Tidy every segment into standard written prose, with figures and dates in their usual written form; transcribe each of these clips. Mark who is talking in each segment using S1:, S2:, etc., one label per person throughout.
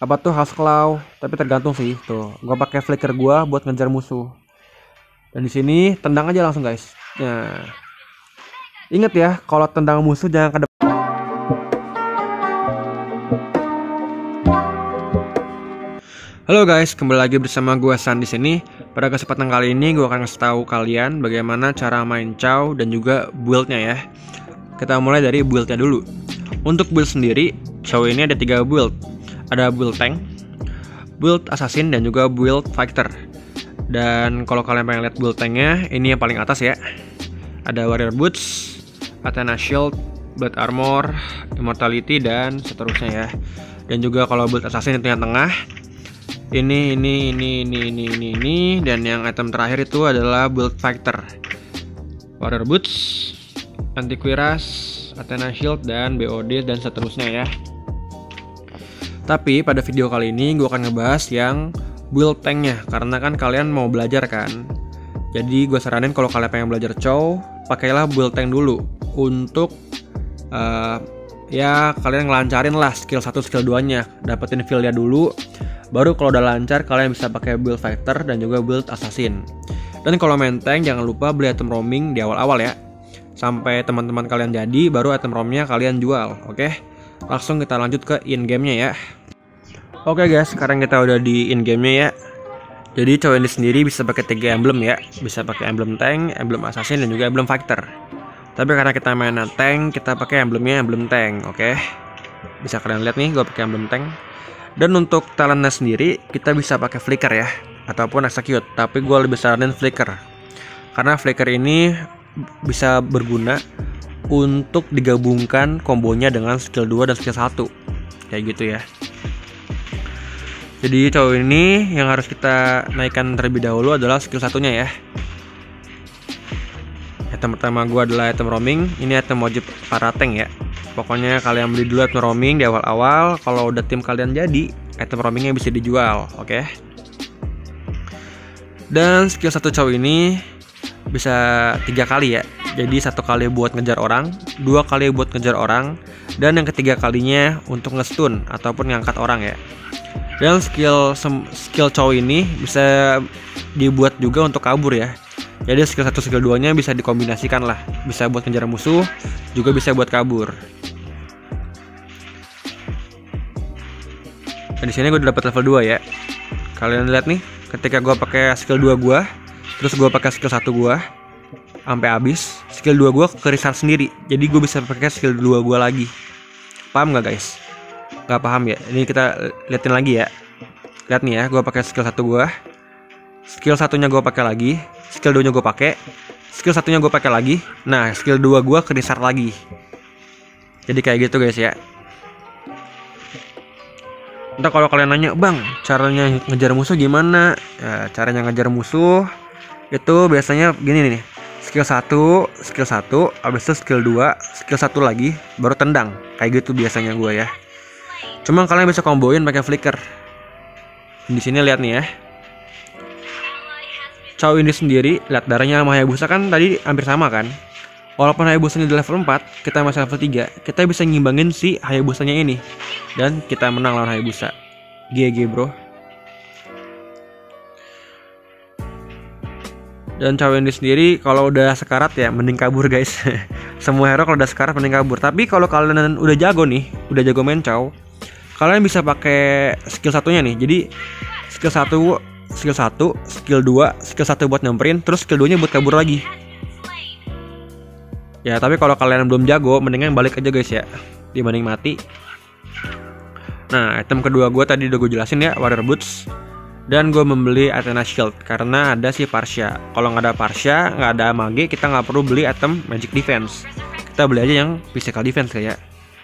S1: apa tuh house claw, tapi tergantung sih. Tuh, gua pakai flicker gua buat ngejar musuh. Dan di sini tendang aja langsung guys. Nah, inget ya, kalau tendang musuh jangan ke depan. Halo guys, kembali lagi bersama gua San di sini. Pada kesempatan kali ini gua akan kasih tahu kalian bagaimana cara main Chow dan juga build-nya ya. Kita mulai dari build-nya dulu. Untuk build sendiri, Chow ini ada 3 build. Ada build tank, build assassin, dan juga build fighter. Dan kalau kalian pengen lihat build tanknya, ini yang paling atas ya. Ada warrior boots, Athena shield, blood armor, immortality, dan seterusnya ya. Dan juga kalau build assassin itu yang tengah. Ini, dan yang item terakhir itu adalah build fighter. Warrior boots, antiquiras, Athena shield, dan BOD, dan seterusnya ya. Tapi pada video kali ini gue akan ngebahas yang build tanknya, karena kan kalian mau belajar kan. Jadi gue saranin kalau kalian pengen belajar Chow, pakailah build tank dulu untuk ya kalian ngelancarin lah skill 1 skill 2 nya, dapetin feel-nya dulu. Baru kalau udah lancar kalian bisa pakai build fighter dan juga build assassin. Dan kalau main tank jangan lupa beli item roaming di awal-awal ya, sampai teman-teman kalian jadi baru item roamnya kalian jual. Oke, langsung kita lanjut ke in game-nya ya. Oke guys, sekarang kita udah di in game-nya ya. Jadi Chow ini sendiri bisa pakai 3 emblem ya, bisa pakai emblem tank, emblem assassin, dan juga emblem fighter. Tapi karena kita main tank, kita pakai emblemnya emblem tank. Oke, bisa kalian lihat nih, gue pakai emblem tank. Dan untuk talentnya sendiri, kita bisa pakai flicker ya, ataupun execute. Tapi gue lebih saranin flicker, karena flicker ini bisa berguna untuk digabungkan kombonya dengan skill 2 dan skill 1, kayak gitu ya. Jadi Chow ini yang harus kita naikkan terlebih dahulu adalah skill 1-nya ya. Item pertama gue adalah item roaming. Ini item wajib para tank ya. Pokoknya kalian beli dulu item roaming di awal-awal. Kalau udah tim kalian jadi, item roamingnya bisa dijual. Oke. Dan skill 1 Chow ini bisa 3 kali ya. Jadi 1 kali buat ngejar orang, 2 kali buat ngejar orang, dan yang ketiga kalinya untuk nge-stun ataupun ngangkat orang ya. Dan skill Chow ini bisa dibuat juga untuk kabur ya. Jadi skill 1 skill 2 nya bisa dikombinasikan lah. Bisa buat ngejar musuh, juga bisa buat kabur. Dan di sini gue udah dapat level 2 ya. Kalian lihat nih, ketika gue pakai skill 2 gue, terus gue pakai skill 1 gue sampai habis, skill 2 gue ke restart sendiri. Jadi gue bisa pakai skill 2 gue lagi. Paham nggak guys? Gak paham ya? Ini kita liatin lagi ya. Lihat nih ya, gue pakai skill 1 gue, skill 1-nya gue pakai lagi, skill 2-nya gue pakai, skill 1-nya gue pakai lagi. Nah, skill 2 gue ke restart lagi. Jadi kayak gitu guys ya. Entah kalau kalian nanya, "Bang, caranya ngejar musuh gimana?" Ya, caranya ngejar musuh itu biasanya gini nih. Skill 1, skill 1, habis itu skill 2, skill 1 lagi, baru tendang. Kayak gitu biasanya gue ya. Cuma kalian bisa komboin pakai flicker. Di sini lihat nih ya. Chow ini sendiri, lihat darahnya sama Hayabusa kan tadi hampir sama kan. Walaupun Hayabusanya di level 4, kita masih level 3, kita bisa ngimbangin si Hayabusanya ini. Dan kita menang lawan Hayabusa. GG bro. Dan Chow ini sendiri kalau udah sekarat ya mending kabur guys. Semua hero kalau udah sekarat mending kabur. Tapi kalau kalian udah jago nih, udah jago main Chow, kalian bisa pakai skill 1-nya nih. Jadi skill 1, skill 2, skill 1 buat nyamperin, terus skill 2-nya buat kabur lagi. Ya, tapi kalau kalian belum jago, mendingan balik aja guys ya, dibanding mati. Nah, item kedua gue tadi udah gue jelasin ya, warrior boots. Dan gue membeli Athena shield karena ada si Partia. Kalau nggak ada Partia, nggak ada mage, kita nggak perlu beli item magic defense. Kita beli aja yang physical defense kayak.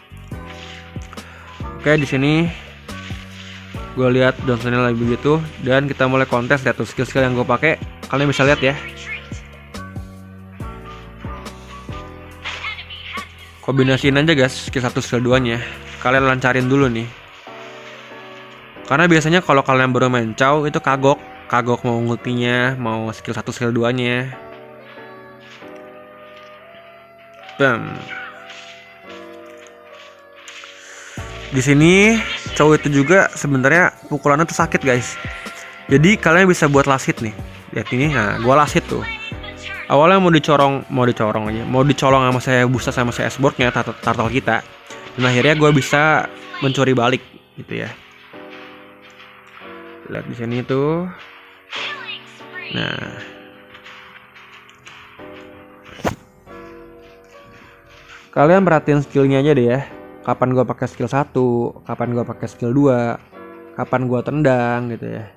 S1: Oke, di sini gue lihat downstone lagi begitu, dan kita mulai kontes. Lihat tuh skill-skill yang gue pakai, kalian bisa lihat ya. Kombinasiin aja guys skill 1 skill 2 nya. Kalian lancarin dulu nih. Karena biasanya kalau kalian baru main Chow itu kagok mau ultinya, mau skill 1 skill 2 nya. Bam. Di sini cowok itu juga sebenarnya pukulannya tuh sakit guys. Jadi kalian bisa buat last hit nih. Lihat ini, nah gua last hit tuh. Awalnya mau dicolong sama saya busa sama saya S-boardnya turtle kita. Dan akhirnya gua bisa mencuri balik gitu ya. Lihat di sini tuh. Nah. Kalian perhatiin skillnya aja deh ya. Kapan gua pakai skill 1, kapan gua pakai skill 2, kapan gua tendang gitu ya.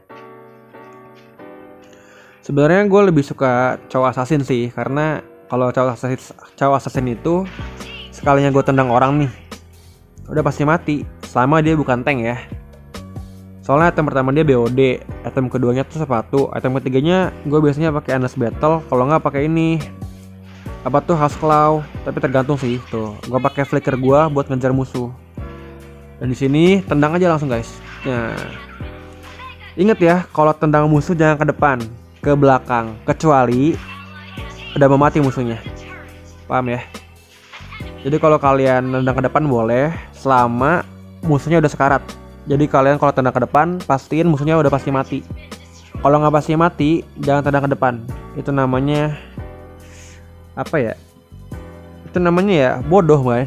S1: Sebenarnya gue lebih suka cowok assassin sih, karena kalau cowok assassin itu sekalinya gue tendang orang nih, udah pasti mati. Selama dia bukan tank ya. Soalnya item pertama dia BOD, item keduanya tuh sepatu, item ketiganya gue biasanya pakai Endless Battle, kalau nggak pakai ini apa tuh House Claw, tapi tergantung sih tuh. Gue pakai flicker gue buat ngejar musuh. Dan di sini tendang aja langsung guys. Nah, inget ya, kalau tendang musuh jangan ke depan, ke belakang, kecuali udah mau mati musuhnya. Paham ya? Jadi kalau kalian tendang ke depan boleh, selama musuhnya udah sekarat. Jadi kalian kalau tendang ke depan, pastiin musuhnya udah pasti mati. Kalau nggak pasti mati, jangan tendang ke depan. Itu namanya apa ya? Itu namanya ya bodoh, Mbak.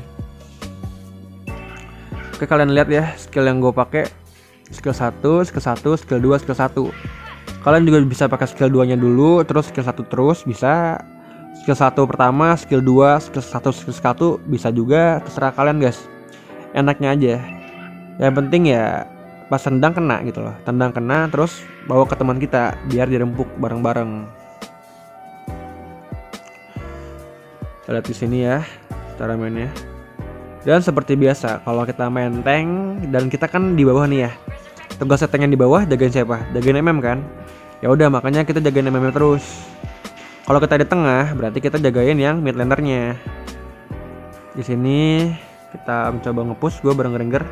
S1: Oke, kalian lihat ya skill yang gue pakai. Skill 1, skill 1, skill 2, skill 1. Kalian juga bisa pakai skill 2 nya dulu, terus skill 1 terus bisa. Skill 1 pertama, skill 2, skill 1, skill 1 bisa juga, terserah kalian guys. Enaknya aja. Yang penting ya pas tendang kena gitu loh. Tendang kena terus bawa ke teman kita biar dirempuk bareng-bareng. Kita lihat di sini ya cara mainnya. Dan seperti biasa kalau kita main tank dan kita kan di bawah nih ya. Tugas tank yang di bawah jagain siapa? Jagain MM kan? Ya udah, makanya kita jagain MM terus. Kalau kita di tengah, berarti kita jagain yang mid lanernya. Di sini kita mencoba nge-push, gue bareng Granger.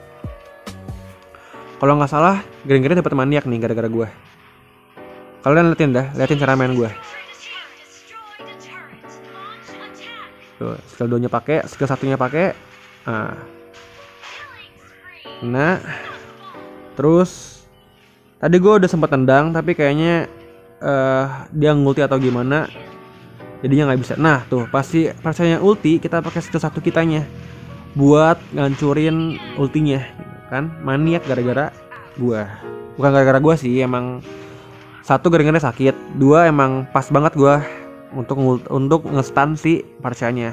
S1: Kalau nggak salah, Grangernya dapat maniak nih gara-gara gue. Kalian liatin cara main gue. Tuh, skill 2-nya pakai, skill 1-nya pakai. Nah, terus tadi gue udah sempat tendang tapi kayaknya dia ngulti atau gimana, jadinya nggak bisa. Nah tuh pasti pasnya ulti, kita pakai skill 1 kitanya buat ngancurin ultinya kan. Maniak gara-gara gue, bukan gara-gara gue sih, emang 1 gara-gara sakit, 2 emang pas banget gue untuk nge-stun si Parchanya.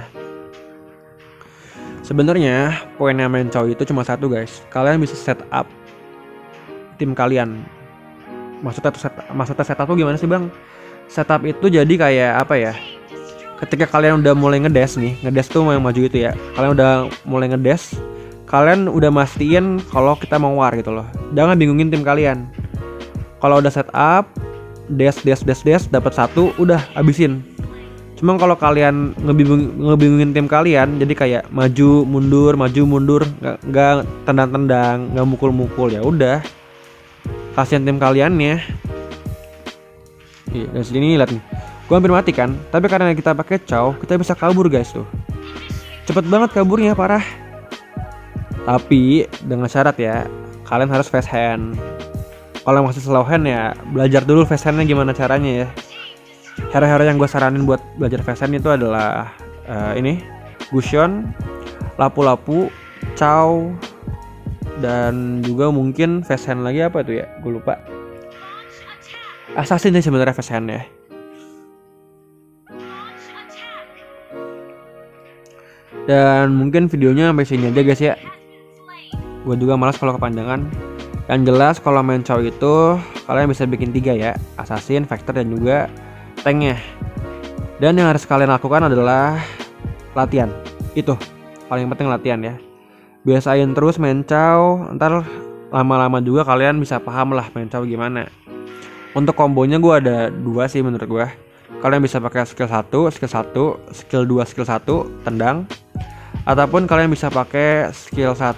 S1: Sebenarnya poinnya main cowok itu cuma satu guys, kalian bisa set up tim kalian. Maksudnya setup tuh gimana sih bang? Setup itu jadi kayak apa ya? Ketika kalian udah mulai ngedash nih, ngedash tuh mau yang maju itu ya. Kalian udah mulai ngedash, kalian udah mastiin kalau kita mau war gitu loh. Jangan bingungin tim kalian. Kalau udah setup, dash dapat 1, udah habisin. Cuma kalau kalian ngebingungin tim kalian, jadi kayak maju mundur, nggak tendang-tendang, nggak mukul-mukul, ya udah. Kasihan tim kaliannya. Dan sini lihat nih, gua hampir mati kan, tapi karena kita pakai cow, kita bisa kabur guys tuh. Cepet banget kaburnya, parah. Tapi dengan syarat ya, kalian harus fast hand. Kalau masih slow hand ya belajar dulu fast handnya gimana caranya ya. Hero-hero yang gue saranin buat belajar fast hand itu adalah ini Gusion, Lapu-Lapu, Chow, dan juga mungkin fast hand lagi apa tuh ya, gue lupa. Assassin sih sebenarnya fast hand ya. Dan mungkin videonya sampai sini aja guys ya. Gue juga malas kalau kepanjangan. Yang jelas kalau main Chow itu kalian bisa bikin 3 ya, Assassin, Vector, dan juga tanknya. Dan yang harus kalian lakukan adalah latihan. Itu paling penting, latihan ya. Biasain terus main Chow, ntar lama-lama juga kalian bisa paham lah main Chow gimana. Untuk kombonya gue ada 2 sih menurut gue. Kalian bisa pakai skill 1, skill 2, skill 1, tendang. Ataupun kalian bisa pakai skill 1,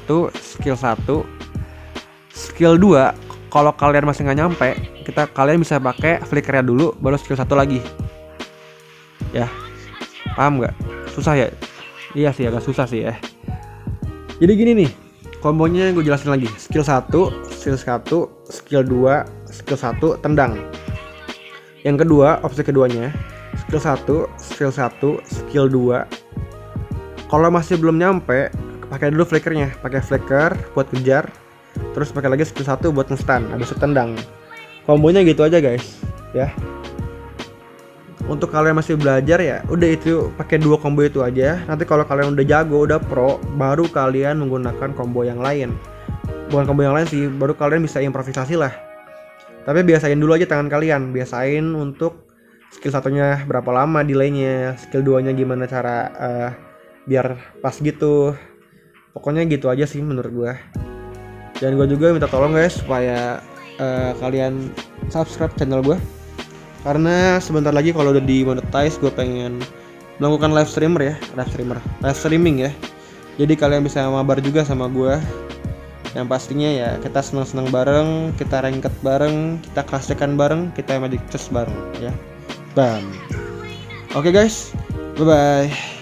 S1: skill 2. Kalau kalian masih nggak nyampe, kalian bisa pakai flickernya dulu, baru skill 1 lagi. Ya, paham nggak? Susah ya? Iya sih, agak susah sih ya. Jadi gini nih, Kombonya gue jelasin lagi. Skill 1, skill 2, skill 1 tendang. Yang kedua, opsi keduanya, skill 1, skill 2. Kalau masih belum nyampe, pakai dulu flickernya, pakai flicker buat kejar, terus pakai lagi skill 1 buat nge-stun, habis itu tendang. Kombonya gitu aja guys, ya. Untuk kalian masih belajar ya, udah itu pakai 2 combo itu aja. Nanti kalau kalian udah jago, udah pro, baru kalian menggunakan combo yang lain. Bukan combo yang lain sih, baru kalian bisa improvisasi lah. Tapi biasain dulu aja tangan kalian, biasain untuk skill 1-nya berapa lama delaynya, skill 2-nya gimana cara biar pas gitu. Pokoknya gitu aja sih menurut gue. Dan gue juga minta tolong guys supaya kalian subscribe channel gue, karena sebentar lagi kalau udah dimonetize gue pengen melakukan live streaming ya. Jadi kalian bisa mabar juga sama gue. Yang pastinya ya kita senang-senang bareng, kita ranked bareng, kita klasekan bareng, kita magic chess bareng ya. Bam. Oke guys, bye bye.